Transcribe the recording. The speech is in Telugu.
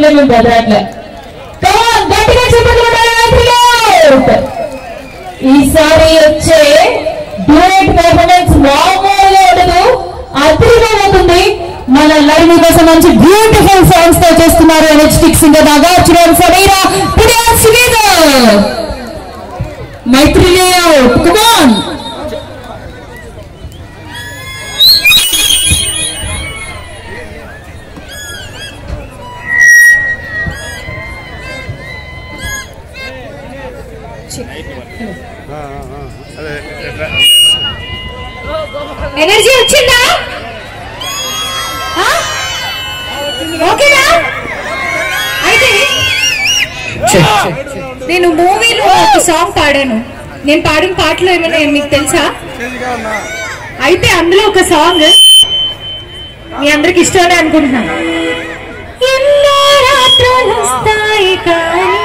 మేము బదరాట్లే గట్టిగా చెప్పండి. ఈసారి వచ్చే డ్యూయట్ పర్ఫార్మెన్స్ మామూలుగా ఉండదు, అద్భుతంగా అవుతుంది. మన లైవ్ కోసం మంచి బ్యూటిఫుల్ సాంగ్స్ తో చేస్తున్నారు energetic singer Nagarjuna Sameera Maitri layout. Come on. Energy వచ్చిందా? ఓకేనా? అయితే నేను మూవీలో ఒక సాంగ్ పాడాను. నేను పాడిన పాటలో ఏమైనా మీకు తెలుసా? అయితే అందులో ఒక సాంగ్ మీ అందరికి ఇష్టమని అనుకుంటున్నాను. ఎన్నో రాత్రులు వస్తాయి కానీ